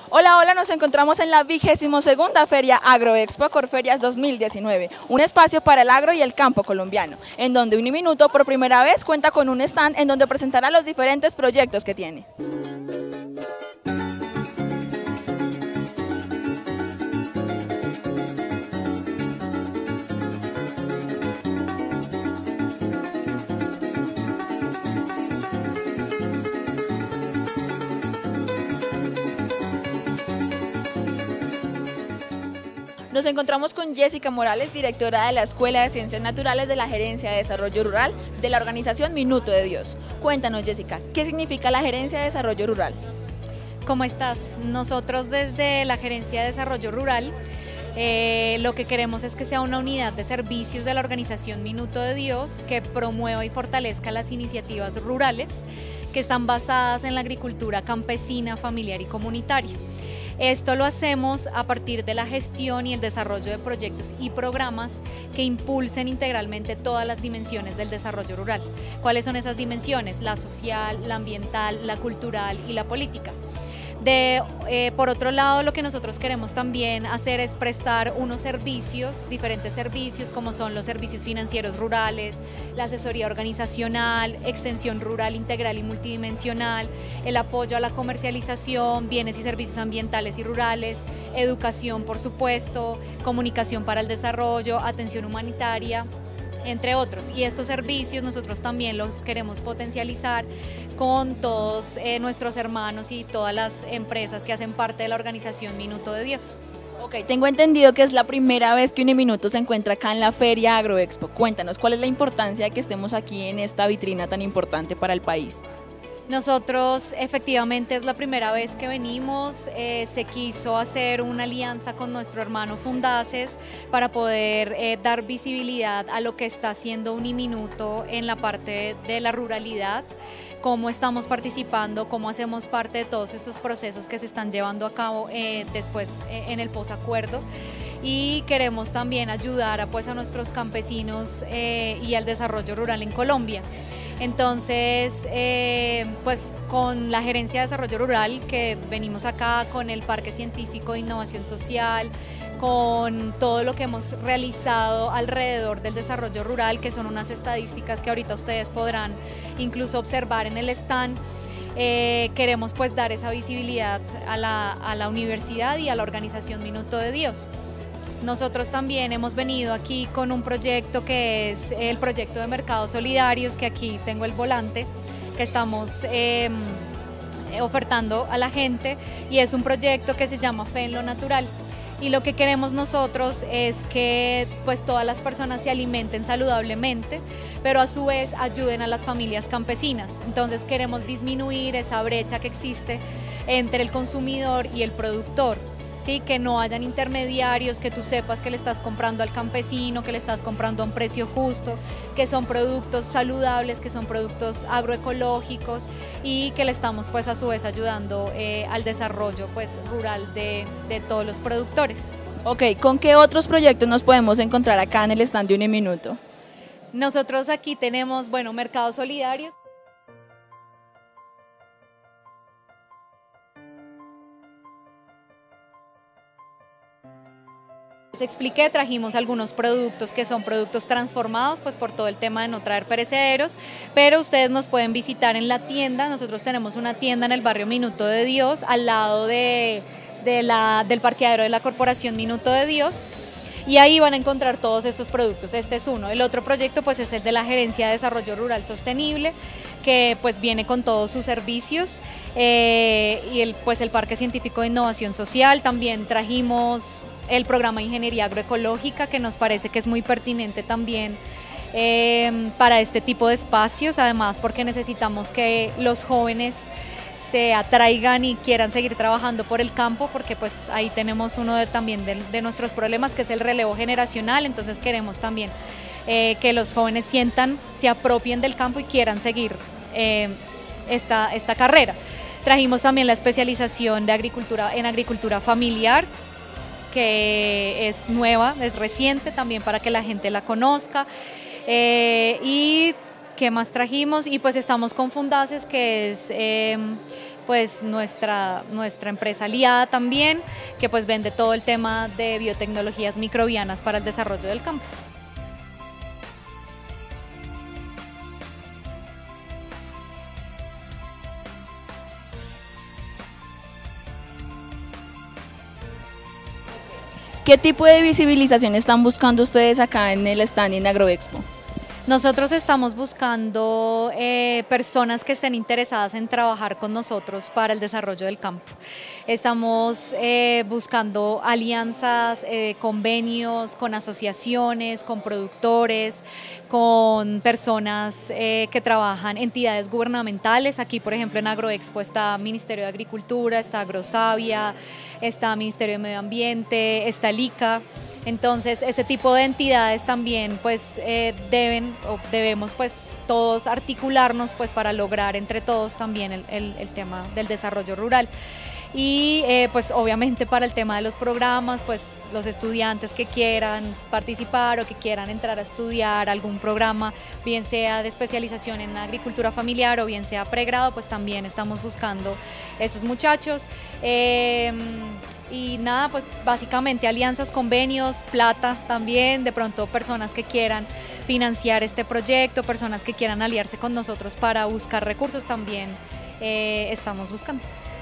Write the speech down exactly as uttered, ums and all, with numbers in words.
Hola, hola, nos encontramos en la vigésimo segunda Feria Agroexpo Corferias dos mil diecinueve, un espacio para el agro y el campo colombiano, en donde Uniminuto por primera vez cuenta con un stand en donde presentará los diferentes proyectos que tiene. Nos encontramos con Jessica Morales, directora de la Escuela de Ciencias Naturales de la Gerencia de Desarrollo Rural de la organización Minuto de Dios. Cuéntanos, Jessica, ¿qué significa la Gerencia de Desarrollo Rural? ¿Cómo estás? Nosotros desde la Gerencia de Desarrollo Rural eh, lo que queremos es que sea una unidad de servicios de la organización Minuto de Dios que promueva y fortalezca las iniciativas rurales que están basadas en la agricultura campesina, familiar y comunitaria. Esto lo hacemos a partir de la gestión y el desarrollo de proyectos y programas que impulsen integralmente todas las dimensiones del desarrollo rural. ¿Cuáles son esas dimensiones? La social, la ambiental, la cultural y la política. De, eh, por otro lado, lo que nosotros queremos también hacer es prestar unos servicios, diferentes servicios como son los servicios financieros rurales, la asesoría organizacional, extensión rural integral y multidimensional, el apoyo a la comercialización, bienes y servicios ambientales y rurales, educación por supuesto, comunicación para el desarrollo, atención humanitaria, entre otros. Y estos servicios nosotros también los queremos potencializar con todos eh, nuestros hermanos y todas las empresas que hacen parte de la organización Minuto de Dios. Ok, tengo entendido que es la primera vez que Uniminuto se encuentra acá en la Feria Agroexpo. Cuéntanos, ¿cuál es la importancia de que estemos aquí en esta vitrina tan importante para el país? Nosotros efectivamente es la primera vez que venimos, eh, se quiso hacer una alianza con nuestro hermano Fundaces para poder eh, dar visibilidad a lo que está haciendo Uniminuto en la parte de la ruralidad, cómo estamos participando, cómo hacemos parte de todos estos procesos que se están llevando a cabo eh, después eh, en el posacuerdo. Y queremos también ayudar a, pues, a nuestros campesinos eh, y al desarrollo rural en Colombia. Entonces, eh, pues con la Gerencia de Desarrollo Rural, que venimos acá con el Parque Científico de Innovación Social, con todo lo que hemos realizado alrededor del desarrollo rural, que son unas estadísticas que ahorita ustedes podrán incluso observar en el stand, eh, queremos pues dar esa visibilidad a la, a la universidad y a la organización Minuto de Dios. Nosotros también hemos venido aquí con un proyecto que es el proyecto de mercados solidarios, que aquí tengo el volante, que estamos eh, ofertando a la gente, y es un proyecto que se llama Fe en lo Natural. Y lo que queremos nosotros es que pues todas las personas se alimenten saludablemente, pero a su vez ayuden a las familias campesinas. Entonces queremos disminuir esa brecha que existe entre el consumidor y el productor. Sí, que no hayan intermediarios, que tú sepas que le estás comprando al campesino, que le estás comprando a un precio justo, que son productos saludables, que son productos agroecológicos y que le estamos pues a su vez ayudando eh, al desarrollo pues rural de, de todos los productores. Ok, ¿con qué otros proyectos nos podemos encontrar acá en el stand de Uniminuto? Nosotros aquí tenemos, bueno, mercados solidarios. Les expliqué, trajimos algunos productos que son productos transformados pues por todo el tema de no traer perecederos, pero ustedes nos pueden visitar en la tienda. Nosotros tenemos una tienda en el barrio Minuto de Dios, al lado de, de la, del parqueadero de la Corporación Minuto de Dios, y ahí van a encontrar todos estos productos. Este es uno. El otro proyecto pues es el de la Gerencia de Desarrollo Rural Sostenible, que pues viene con todos sus servicios, eh, y el, pues el Parque Científico de Innovación Social. También trajimos el programa de Ingeniería Agroecológica, que nos parece que es muy pertinente también eh, para este tipo de espacios, además porque necesitamos que los jóvenes se atraigan y quieran seguir trabajando por el campo, porque pues ahí tenemos uno de, también de, de nuestros problemas, que es el relevo generacional. Entonces queremos también eh, que los jóvenes sientan, se apropien del campo y quieran seguir eh, esta, esta carrera. Trajimos también la especialización de agricultura, en agricultura familiar, que es nueva, es reciente también para que la gente la conozca. Eh, y ¿qué más trajimos? Y pues estamos con Fundaces, que es eh, pues nuestra, nuestra empresa aliada también, que pues vende todo el tema de biotecnologías microbianas para el desarrollo del campo. ¿Qué tipo de visibilización están buscando ustedes acá en el stand en Agroexpo? Nosotros estamos buscando eh, personas que estén interesadas en trabajar con nosotros para el desarrollo del campo. Estamos eh, buscando alianzas, eh, convenios con asociaciones, con productores, con personas eh, que trabajan, entidades gubernamentales. Aquí, por ejemplo, en Agroexpo está Ministerio de Agricultura, está Agrosavia, está Ministerio de Medio Ambiente, está el I C A. Entonces, ese tipo de entidades también pues eh, deben o debemos pues todos articularnos pues para lograr entre todos también el, el, el tema del desarrollo rural. Y eh, pues obviamente para el tema de los programas, pues los estudiantes que quieran participar o que quieran entrar a estudiar algún programa, bien sea de especialización en agricultura familiar o bien sea pregrado, pues también estamos buscando esos muchachos. Eh, Y nada, pues básicamente alianzas, convenios, plata también, de pronto personas que quieran financiar este proyecto, personas que quieran aliarse con nosotros para buscar recursos también eh, estamos buscando.